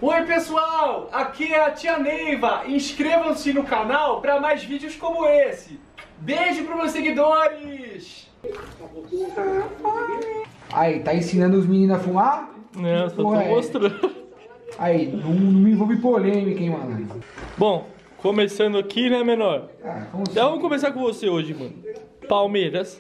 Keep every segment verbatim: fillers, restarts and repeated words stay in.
Oi pessoal, aqui é a tia Neiva. Inscrevam-se no canal para mais vídeos como esse. Beijo para meus seguidores. Aí, tá ensinando os meninos a fumar? Não, só tô é. mostrando. Aí, não, não me envolve polêmica, hein, mano. Bom, começando aqui, né, menor? Ah, como Então vamos começar com você hoje, mano. Palmeiras.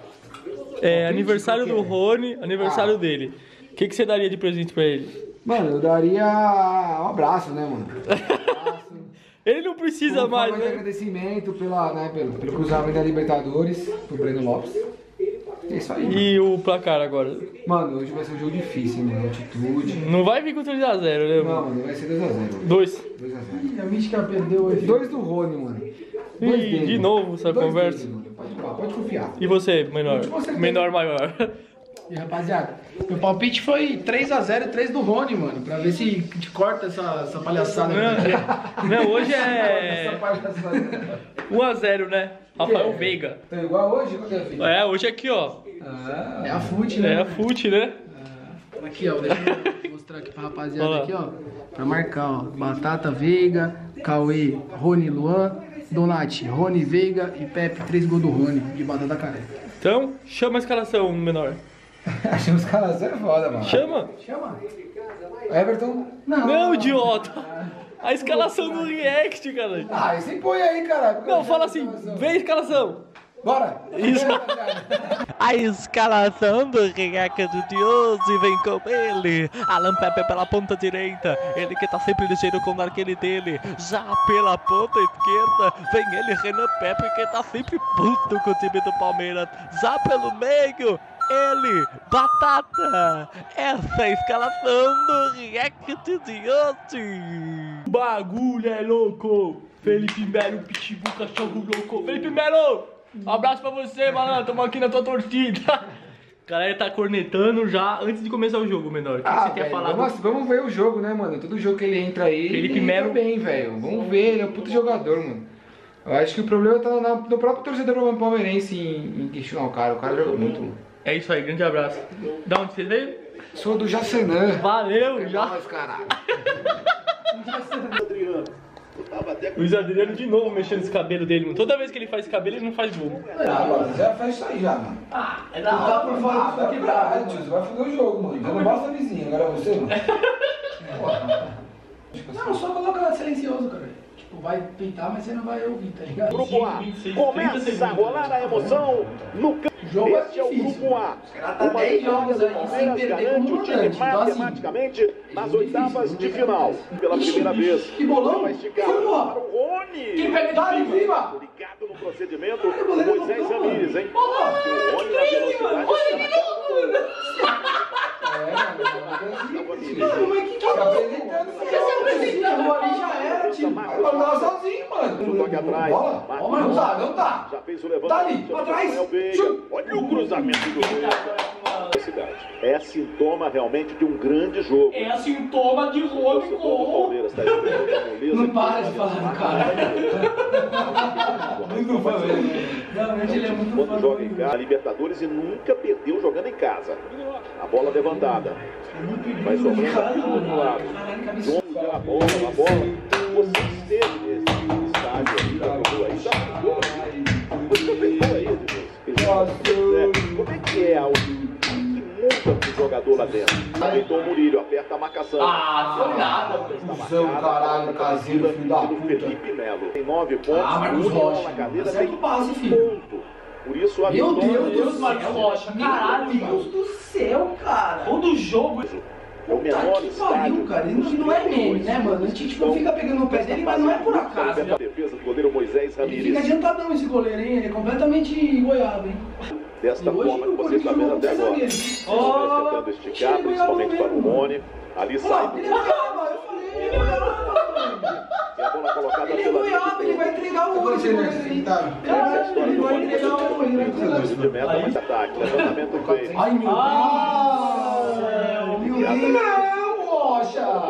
É aniversário do Rony, aniversário Ah. dele. O que, que você daria de presente pra ele? Mano, eu daria um abraço, né, mano? Um abraço. Ele não precisa Como mais, forma de né? agradecimento pela, né, pelo, pelo cruzamento da Libertadores, pro Breno Lopes. É isso aí. E o placar agora? Mano, hoje vai ser um jogo difícil, hein, mano. Altitude. Não vai vir com três a zero, né, Não, mano? mano, vai ser dois a zero. Dois. dois a zero. Ih, a Mística perdeu hoje. Dois do Rony, mano. Dois Ih, dele. de novo essa Dois conversa. dele, mano. Pode, pode, pode confiar. E você, menor? Você tem- Menor, maior. E rapaziada, meu palpite foi três a zero e três do Rony, mano. Pra ver se te corta essa, essa palhaçada. Não, não, hoje Essa é palhaçada. um a zero, né? Rafael Que é? Veiga. Tá igual hoje? Qual que é, filho? É, hoje aqui, ó. Ah, É a fute, né? É a fute, né? Aqui, ó, deixa eu mostrar aqui pra rapaziada Olha lá. aqui, ó. Pra marcar, ó. Batata, Veiga, Cauê, Rony, Luan, Donati, Rony, Veiga e Pepe. Três gols do Rony, de batata careca. Então, chama a escalação, menor. achei os caras zero foda, mano. Chama. Chama. Everton? Não, idiota. A escalação do React, cara. Ah, você põe aí, cara. Não, fala assim, vem a escalação. Bora. Isso. A escalação do React de hoje vem com ele, Alan Pepe pela ponta direita, ele que tá sempre ligeiro com o arqueiro dele. Já pela ponta esquerda vem ele, Renan Pepe, que tá sempre puto com o time do Palmeiras. Já pelo meio, ele, Batata. Essa é a escalação do React de hoje. Bagulho é louco. Felipe Melo, pitbull, cachorro louco. Felipe Melo, um abraço pra você, malandro. Tamo aqui na tua torcida. A galera tá cornetando já antes de começar o jogo, menor. O que, Ah, que você quer velho, falar? vamos, vamos ver o jogo, né, mano? Todo jogo que ele entra aí, Felipe ele Melo. entra bem, velho. Vamos ver, ele é um puto jogador, mano. Eu acho que o problema tá na- no próprio torcedor palmeirense em, em questionar o cara. O cara joga muito, mano. É isso aí, grande abraço. Da onde você veio? Sou do Jacenã. Valeu, já. Nossa, caralho. Luiz Adriano de novo mexendo esse cabelo dele, mano. Toda vez que ele faz esse cabelo, ele não faz gol. Ah, mano, já faz isso aí já, mano. Ah, é Tu tá por fora, tu tá quebrado, tio. Você vai foder o jogo, mano. Já não basta a vizinha, agora você, mano. Não, só coloca silencioso, cara. Tipo, vai peitar, mas você não vai ouvir, tá ligado? Grupo A, começa a rolar a emoção no campo. O jogo é Este é o difícil. Grupo A. caras tá Uma dez vitória jogos do aí sem Palmeiras perder garante como o time mandante. Então, assim, matematicamente nas jogo oitavas difícil, de vamos ver, final. cara. Pela Ixi, primeira bicho, vez. que bolão. Vai esticar Foi, ó. para o Rony. Quem pega de Dá em cima. Ligado no procedimento, Olha, o goleiro Moisés não toma. Ramírez, hein? Olha lá. O Rony na velocidade Olha que está na loucura. É, mano. Mano, mas que que Tá apresentando, Você se apresentou ali, já era, tio. Aí eu tava sozinho, mano. No toque atrás. Bola? Ó, mas não tá, não tá. Já fez o levantamento. Tá ali, pra trás. Rafael Veiga. Chute. Olha o cruzamento do Veiga. É sintoma realmente de um grande jogo. É sintoma de O Rony torcedor do gol. Palmeiras está esperando a moleza. Não para de falar do cara. Muito fã, velho. Realmente ele é muito Quando fã joga do em casa, Libertadores e nunca perdeu jogando em casa. A bola levantada. Vai sobrando aqui do outro lado. João a bola, a bola. Você esteve nesse estádio aí, já jogou aí, já jogou. Você pegou aí, Edson. Como é que é a que muda pro jogador lá dentro? Ajeitou o Murilho, aperta a marcação. Ah, foi nada, mano. Cusão, caralho, caseiro, filho da do puta. Felipe Melo. Tem nove pontos, Ah, Marcos o União Rocha. na cadeira Acerta tem o passe, filho. ponto. Por isso a Meu vitória Deus, Deus, Marcos Rocha, caralho, Meu Deus do céu, cara. Todo jogo. é o menor Tá que estádio. pariu, cara. Ele não, não é meme, né, mano? A gente tipo, fica pegando no pé dele, mas não é por acaso. A defesa do goleiro Moisés Ele fica Ramírez. adiantadão esse goleiro, hein? Ele é completamente goiaba, hein? Desta E hoje forma que o você está Corinthians vendo até jogou agora. com zagueiro. Ó, tentando esticar, principalmente para o Rony. Ali sai. Ó, ele é goiaba, eu falei, ele é goiaba, mano. E a bola colocada Ele é pela goiaba, ele vai entregar o olho. Esse goleiro aí. Ele vai entregar o olho, ele vai entregar o olho. de meta, mais ataque. Levantamento feito. Ai, meu Deus. Meu Deus, Rocha.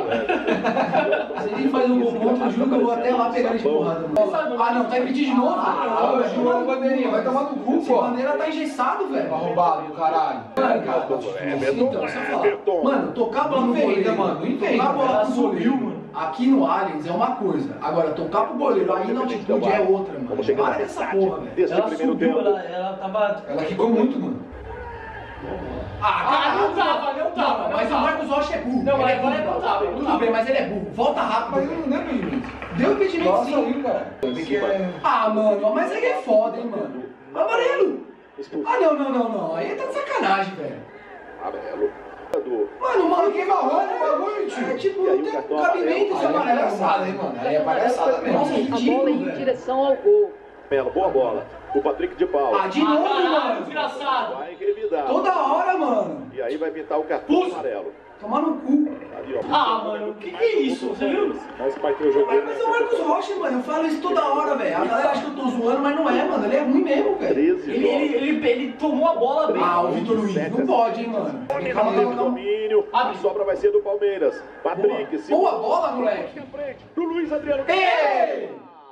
Se ele faz um gol contra, eu juro que eu vou até lá pegar ele de porrada, mano. Ah, não, tá impedido de novo? Ah, vai tomar no bandeirinha, vai tomar no cu, Esse pô. bandeira tá engessado, velho. Arrombado, caralho. Então, você fala, mano, tocar a bola no goleiro, mano, não entende. Tocar a bola pro goleiro aqui no Allianz é uma coisa. Agora, tocar pro goleiro aí na altitude é outra, mano. Para dessa porra, velho. Ela subiu, ela, ela tava... Ela quicou muito, mano. Ah, Ah, não tava, não tava. Mas o Marcos Rocha é burro. Não, mas Ele é agora burro. não tava, não Tudo tava. bem, mas ele é burro. Volta rápido. Mas eu não deu impedimento. Deu impedimento Nossa, sim. aí, cara. Tem que é... Ah, mano, mas aí é foda, hein, mano. Amarelo. Ah, não, não, não, não. Aí tá de sacanagem, velho. Amarelo. Mano, mano, Que marrom no bagulho, tio. é tipo, E aí não o tem cartão cabimento esse Aí é amarelo. palhaçada, hein, mano. Aí é palhaçada mesmo. Nossa, A bola ridículo, em velho. direção ao gol. Melo, boa bola. O Patrick de Paula. Ah, de novo, Caralho, mano. desgraçado. Vai revidar. Toda hora, mano. E aí vai pintar o cartão Puxa. amarelo. Tomar no cu. Ali, ó. Ah, mano, o que que é isso? Você viu? Mas vai ter o jogo. Mas, mas é o Marcos Rocha, mano. Eu falo isso toda hora, velho. A galera acha que eu tô zoando, mas não é, mano. Ele é ruim mesmo, velho. treze Ele, ele, ele, ele tomou a bola bem. Ah, o Vitor Luiz, não pode, hein, mano. Calma, calma, calma. Domínio. A sobra vai ser do Palmeiras. Patrick. se- Boa bola, moleque. À frente do Luiz Adriano. Ei!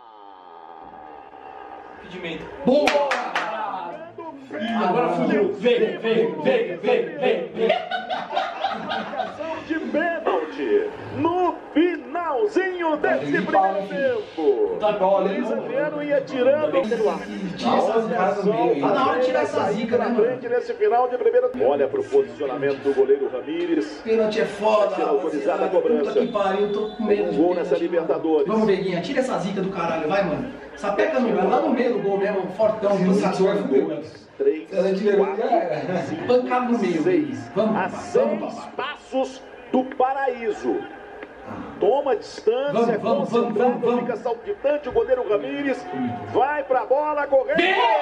Impedimento. Boa! Agora fudeu. Vem, vem, vem, vem, vem, vem. Marcação de pênalti. No finalzinho desse primeiro tempo. Tá bom, Luiz Adriano ia tirando. Tira essas caras do meio aí. Tá na hora de tirar essa zica, né, Na mano? frente nesse final de primeiro. Olha pro posicionamento do goleiro Ramírez. Pênalti é foda, Vai ser autorizada a cobrança. Puta que pariu, tô com medo de Um gol pênalti, nessa mano. Libertadores. Vamos, Veguinha, tira essa zica do caralho, vai, mano. Sapeca no gol, lá no meio do gol mesmo, fortão, Se não pancado, vai fuder, mano. três, Se ela tiver já era. pancado no meio. seis. Vamos, A papai, vamos, seis papai. passos do paraíso. Toma distância, Vamos, vamos, concentrado, vamos, vamos, fica saltitante o goleiro Ramírez. Vai pra bola, correndo.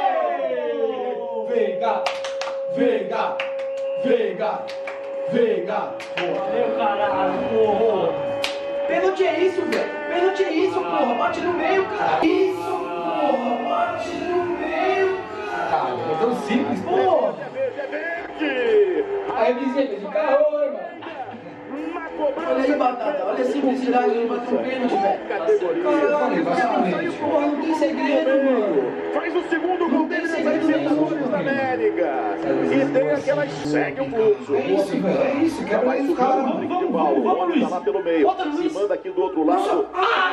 Veiga, Veiga, Veiga, Veiga. Meu caralho, porra. Pênalti é isso, velho. Pênalti é isso, porra. Bate no meio, cara. Isso, porra. Bate no meio, cara. É tão simples, pô. Porra. É verde, é verde. Aí vizinha, de carro, mano. Na cobrança. Olha aí, Batata. Olha a simplicidade de bater um pênalti, velho. Categoria. Caralho, cara. Porra, não tem segredo, mano. Faz o segundo gol dele tem nessa segredo Libertadores nenhum, da América. E tem aquelas. Segue o fluxo. É isso, velho. É isso. Quebra Vai aí os subir caras, o mano. Patrick de Paulo. vamos, O homem tá Luiz. lá pelo meio. Bota, Luiz. Se manda aqui do outro lado.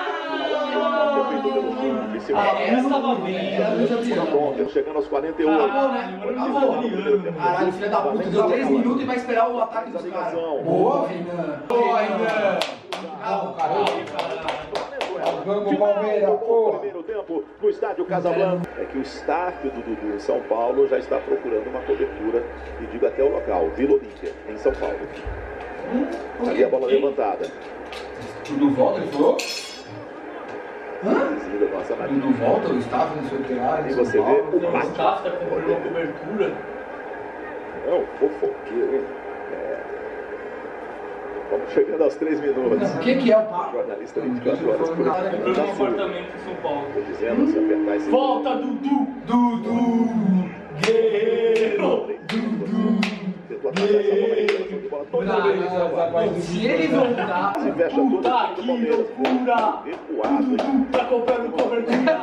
Ah, essa tava bem. Tá bom, temos chegando aos quarenta e oito. Acabou, né? Acabou. Caralho, filho da puta. Deu três minutos e vai esperar o ataque dos caras. Boa, Renan. Boa, Renan. Não, caralho. Vamos, Palmeiras, No porra. primeiro tempo, no estádio Casablanca. É que o staff do Dudu em São Paulo já está procurando uma cobertura, e digo até o local, Vila Olímpia, em São Paulo. Ali a bola levantada. Tudo volta, ele falou? Vizinho da nossa Maria. Tudo volta, o staff, não sei o que lá. E você vê o O bate. staff tá comprando uma cobertura. Não, fofoqueiro, hein? É. Vamos chegando aos três minutos. O que que é o papo? Jornalista vinte e quatro horas por Comprando um dia. apartamento em São Paulo. Tô dizendo, se apertar esse. Volta, Dudu! Dudu, guerreiro. Tentou atacar essa bola aí, direção de bola toda vez. Se ele voltar, Se fecha tudo Puta do que Palmeiras. loucura! Recuado, hein? Dudu tá comprando cobertura.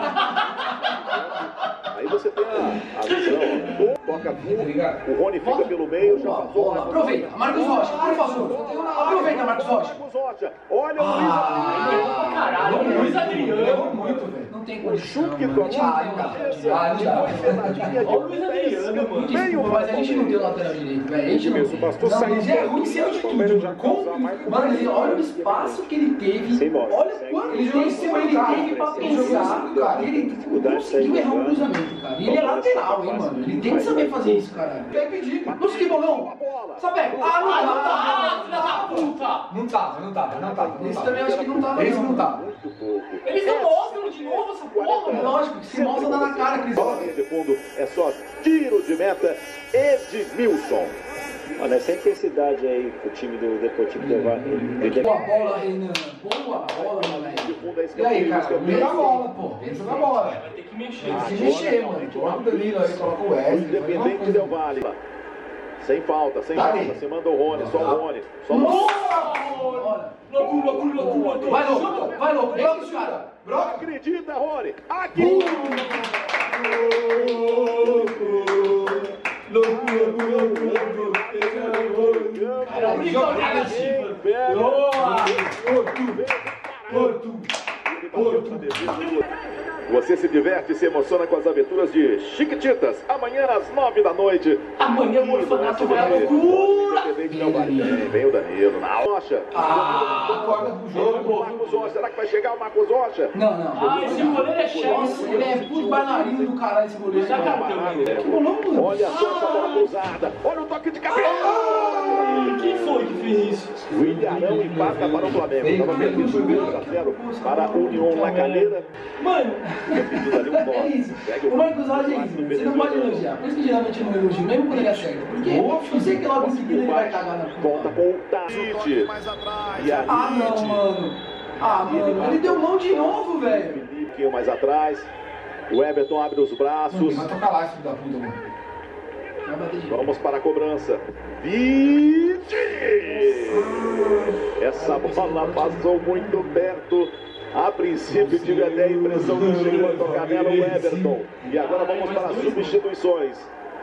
Aí você tem a, a visão, ó. Toca curto, o Rony fica Volta. pelo meio, já Boa, passou. boa. Aproveita, Marcos Rocha, por favor. Aproveita, Marcos Rocha. Marcos Rocha. Olha o Luiz Ah, Caralho, o Luiz Adriano. Levou muito, velho. Não tem O condição, chute que mano. tomou Ah, na não dá. cabeça. Ah, não dá. Uma pesadinha de Olha o Luiz Adriano, mano. meio Desculpa, mas a gente não tem lateral direito, velho. A gente não tem. Bastou Não, sair mas é ruim sem altitude, mano. Como- Mano, ele- olha o espaço que ele teve. Sem bola. Olha quanto Ele jogou em tempo cima do ele cara, teve pra ele jogou em pensar. cima do cara. Ele conseguiu errar um cruzamento, cara. E ele é lateral, hein, mano. Ele tem que saber fazer isso, caralho. Vai pedir. Não se bolão. Sabe? Ah, não Ah, não dá. tá, filha da puta! Não tava, não tava, não tava. não Esse tava. também acho que não tava. Esse não tava. Muito pouco. Eles não mostram de novo essa porra, mano. Lógico, que se mostra dá na cara, Cris. Bola de fundo é só tiro de meta. Edmilson. Olha, essa intensidade aí que o time do Deportivo Del Boa bola, Renan. Boa bola, De moleque. fundo é E aí, cara? escanteio. Joga a bola, pô. Joga a bola. Vai ter que mexer. Tem que se mexer, mano. Coloca o Danilo aí, coloca o O Wesley. Independente Del Valle. Sem falta, sem Dale. falta. Se manda o Rony, só o Rony. Só o Nossa! Rony. Olha. Loucura, loucura, loucura. Vai louco, vai louco. Broca os caras. Broca. Acredita, Rony. Aqui. Você se diverte e se emociona com as aventuras de Chiquititas. Amanhã às nove da noite. Amanhã o orfanato vai à loucura. Vem o Danilo na rocha. Ah, acorda pro jogo. Marcos Rocha. Será que vai chegar o Marcos Rocha? Não, não. Ah, esse goleiro é chefe. Nossa, ele é puto bailarino do caralho, esse goleiro. Já cartão, né? Que bolão, mano. Olha só essa bola cruzada. Olha o toque de cabeça. Quem foi que fez isso? O Ilharão empata para o Flamengo. Estava perdendo por dois a zero para a União La Calera. Mano, É isso. O Marcos Rocha é isso. Você não pode elogiar. Por isso que geralmente eu não elogio, mesmo quando ele acerta. Porque eu sei que logo em seguida ele vai cagar na Volta com o Tite. E a Ah, não, mano. Ah, mano. Ele deu mão de novo, velho. Felipe, um pouquinho mais atrás. O Everton abre os braços. Vai tocar lá, filho da puta, mano. Vai bater de novo. Vamos para a cobrança. Vite! Essa bola passou muito perto. A princípio tive até a impressão que chegou a tocar nela o Everton. E agora vamos para as substituições.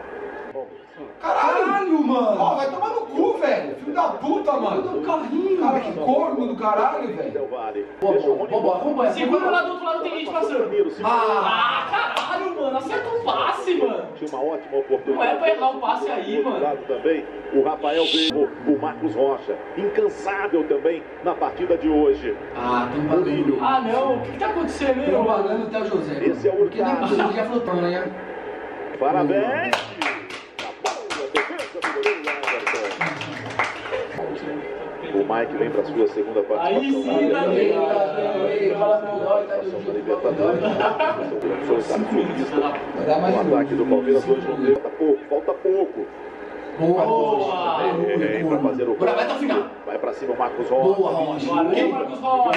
Caralho, mano. Ó, vai tomar no cu, velho. Filho da puta, mano. Puta, um carrinho, Cara, que velho. corno do caralho, velho. Del Valle. Boa, Deixa o boa, Rony boa, boa, embora. acompanha. segura lá do outro lado, tem gente passando. Danilo, segura. Ah, Ah, caralho, mano. Acerta um passe, mano. Tinha uma ótima oportunidade. Não é pra errar o passe aí, Do outro mano. lado também, o Rafael veio, o Marcos Rocha, incansável também na partida de hoje. ah, tamo pagando. Ah, não. O que que tá acontecendo, hein, Tamo mano? pagando até o José. Esse é o Porque nem Hurtado. ele já falou tão, né? Parabéns! A boa defesa do goleiro Everton. O Mike vem para sua segunda participação. Aí sim, na Danilo. participação da Libertadores. Foi satisfeito. Vai dar mais O um. ataque do Palmeiras hoje não deu. Falta pouco, falta pouco. Boa, Boa. É, pra fazer o Agora vai até o final. Vai pra cima o Marcos Rocha. Boa, Rocha. Valeu, Marcos Rocha.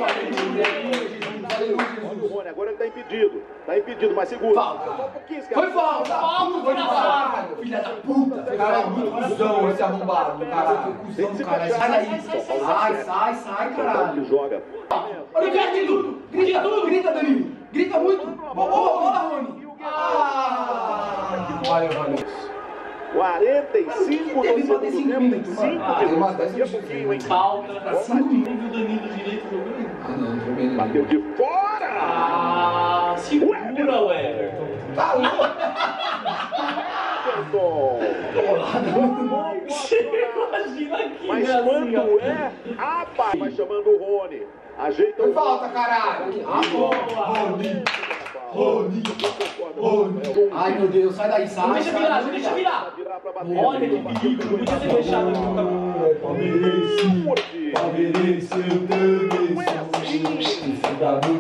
Olha o Rony, agora ele tá impedido. Tá impedido, mas segura. Falta. Só um pouquinho, esse cara. Foi falta. Falta, Foi desgraçado. falta. Filha da puta. Foi Cara, é falta. muito cuzão esse arrombado do caralho. Cusão do caralho. Sai daí. Sai, sai, sai, Que caralho. joga. Olha, grita de tudo. Grita tudo. Grita, Danilo. Grita muito. Boa, boa, boa, Rony. Ah. Valeu, valeu. quarenta e cinco Teve do pra ter cinco segundo tempo. minutos, Cinco mano. Ah, tem umas minutos. dez Daqui a pouquinho, hein? Falta. Cinco minutos. Não viu o Danilo direito jogando? Ah, não, não foi bem. Bateu de fora! Ah, segura, o Everton. Tá louco. Everton! Imagina aqui, Mas né, assim, quando ó. é, apa, vai chamando o Rony. Ajeita Foi o falta, caralho. Ah, boa. Rony. Rony. Rony. Ai, meu Deus. Sai daí, sai. Não deixa sai, virar, sai, não deixa sai. virar. Virar pra bater. Olha que perigo, não podia ter deixado aqui o campeonato. Palmeirense. Palmeirense, eu também sou. Filha da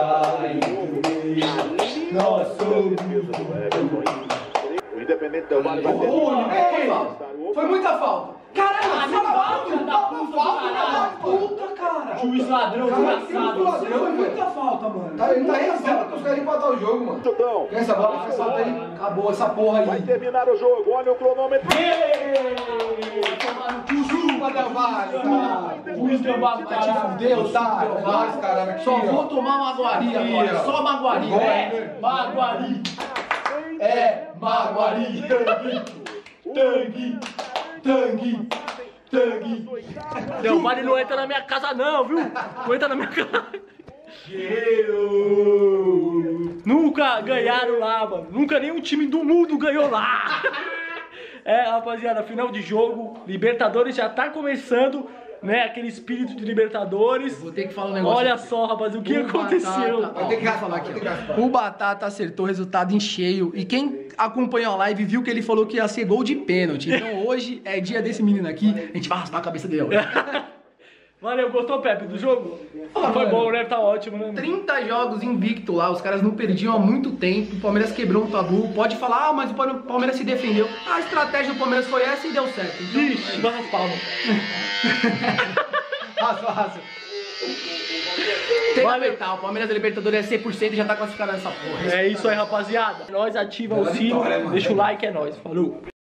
bruxa. Nós somos. O Independente Del Valle vai ter. Rony, foi falta. Foi muita falta. Caralho, Ah, filha não falta, da puta do falta, caralho. puta, cara. Juiz ladrão, Caralho, desgraçado. que Você foi muita falta, mano. Tá, ele tá rezando que os caras empatar o jogo, mano. Chutão. Quer essa bola? Faz falta aí. Acabou essa porra Vai aí. terminar o jogo. Olha o cronômetro. Chupa, Del Valle, caralho. Juiz deu Vai te caralho. fuder, Otário, otário. é nóis, caralho, aqui, Só ó. vou tomar maguari Aqui, agora. ó. Só maguari. Agora, É, né? maguari. É, maguari. Tangue. Tangue. Tangue. Del Valle não entra na minha casa não, viu? Não entra na minha casa. Nunca ganharam lá, mano. Nunca nenhum time do mundo ganhou lá. É, rapaziada, final de jogo. Libertadores já tá começando, né? Aquele espírito de Libertadores. Vou ter que falar um negócio. Olha aqui. só, rapaz, o que O aconteceu? Batata- Vai ter que Ó, vou falar aqui, vai ter que ó. raspar. O Batata acertou o resultado em cheio. E quem acompanhou a live viu que ele falou que ia ser gol de pênalti. Então hoje é dia desse menino aqui. A gente vai raspar a cabeça dele. ó. Valeu, gostou, Pepe, do jogo? Ah, Foi mano. bom, né? Tá ótimo, né? trinta jogos invicto lá, os caras não perdiam há muito tempo. O Palmeiras quebrou um tabu. Pode falar, ah, mas o Palmeiras se defendeu. A estratégia do Palmeiras foi essa e deu certo. Então, Ixi, dá umas palmas. raça, raça. Tem que apertar, o Palmeiras da Libertadores é cem por cento e já tá classificado nessa porra. É isso aí, rapaziada. Nós ativa o Bela sino, vitória, mano. deixa o like, é nóis. Falou.